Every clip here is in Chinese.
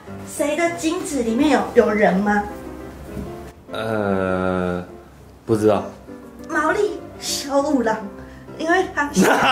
谁的精子里面有人吗？ 不知道。 毛利小五郎，因为他。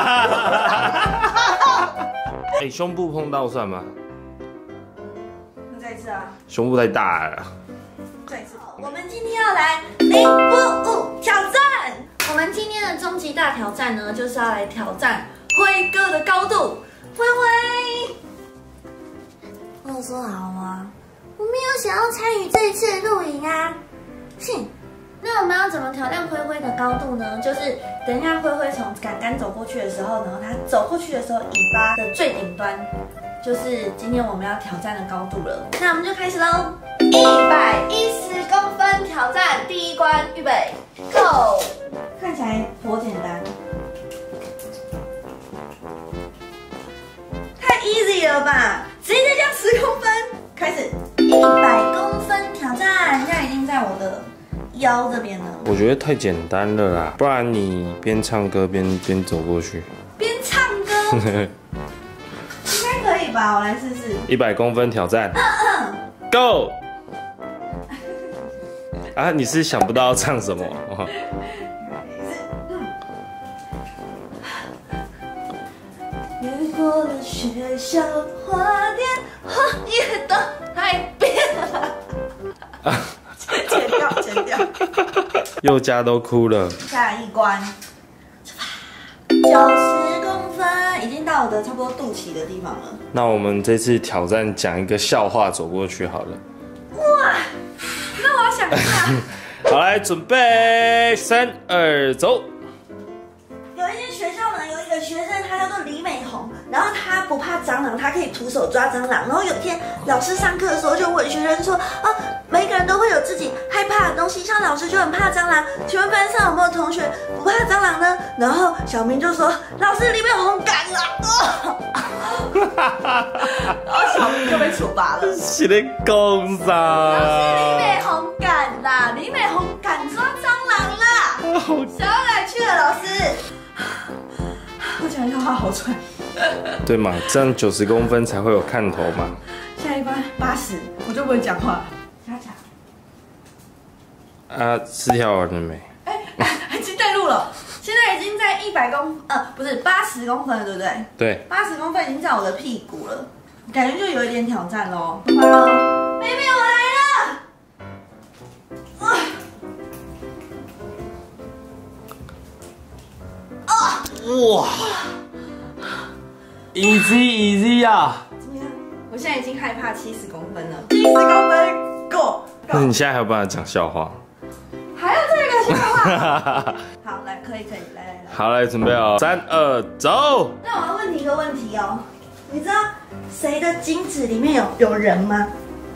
哎，胸部碰到算吗？ 那再一次啊！ 胸部太大了。 再一次。我们今天要来055挑战。我们今天的终极大挑战呢，就是要来挑战辉哥的高度。辉辉，我有说好吗？我没有想要参与这一次的露营啊。哼。那我们要怎么挑战辉辉的高度呢？就是等一下辉辉从杆杆走过去的时候呢，他走过去的时候，尾巴的最顶端就是今天我们要挑战的高度了。那我们就开始喽！110公分挑战第一关，预备 ，Go！ 看起来多简单，太 easy 了吧？直接这样10公分，开始100公分挑战，现在已经在我的腰这边了。 我觉得太简单了啦，不然你边唱歌边走过去。 边唱歌，应该可以吧？我来试试。 100公分挑战，Go！ 啊，你是想不到要唱什么？越过了学校花店，花叶的海边。剪掉。佑嘉都哭了。 下一关，90公分，已经到我的差不多肚脐的地方了。 那我们这次挑战讲一个笑话走过去好了。 哇，那我要想一下。 好，来准备，3、2，走。 有一间学校呢，有一个学生，他叫做李美红，然后他不怕蟑螂，他可以徒手抓蟑螂。然后有一天，老师上课的时候就问学生说：“啊，每个人都会有自己害怕的东西，像老师就很怕蟑螂，请问班上有没有同学不怕蟑螂呢？”然后小明就说：“老师，李美红敢了。”然后小明就被处罚了。 是在讲啥？ 老师，李美红敢啦，李美红敢抓蟑螂啦。小哪去了，老师？我讲笑话好喘。 对嘛，这样90公分才会有看头嘛。 下一关80，我就不会讲话。加强。 啊，是跳完了没？ 已经带路了，现在已经在不是80公分了，对不对？ 对。 80公分已经在我的屁股了，感觉就有一点挑战喽。妹妹，我来了。 哇 ，easy 啊！ 怎么样？我现在已经害怕70公分了。70公分 ，Go！ 那你现在还有办法讲笑话？ 还要这个笑话？好，来，可以，来。 好，来准备哦，3、2，走。 那我要问你一个问题哦，你知道谁的精子里面有人吗？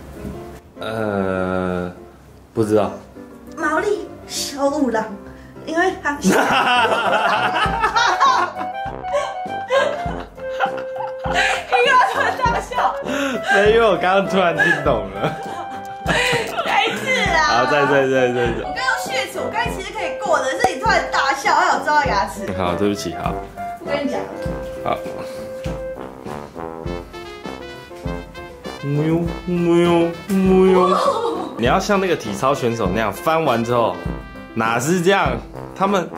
不知道。 毛利小五郎，因为他。你干嘛突然大笑？ 对，因为我刚刚突然听懂了。 再一次啊！ 好，再。 我刚刚血池，我刚才其实可以过的，是你突然大笑，还有抓到牙齿。 好，对不起，好。 我跟你讲。 好。木哟。你要像那个体操选手那样翻完之后，哪是这样？他们。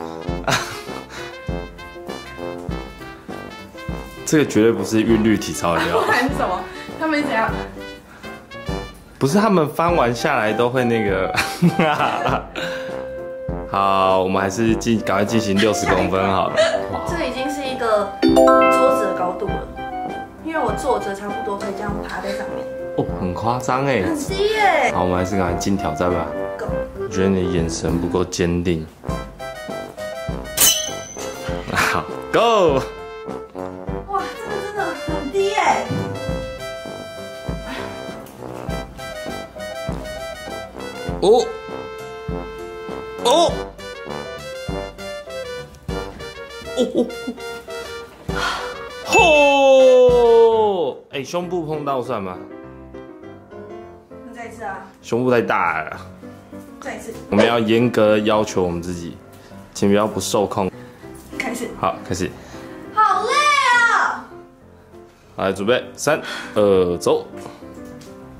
这个绝对不是韵律体操的料。 不然是什么？他们怎样？ 不是，他们翻完下来都会那个。好，我们还是赶快进行60公分好了。 这已经是一个桌子的高度了，因为我坐着差不多可以这样爬在上面。 哦，很夸张哎， 很低耶。 好，我们还是赶快进挑战吧。 Go。 我觉得你的眼神不够坚定。好 ，Go。 哇，这个真的很低耶。 哦。吼！哎，胸部碰到算吗？ 那再一次啊！ 胸部太大了。 再一次。 我们要严格要求我们自己，请不要不受控。 开始。 好，开始。 好累啊！ 好，来准备，3、2，走。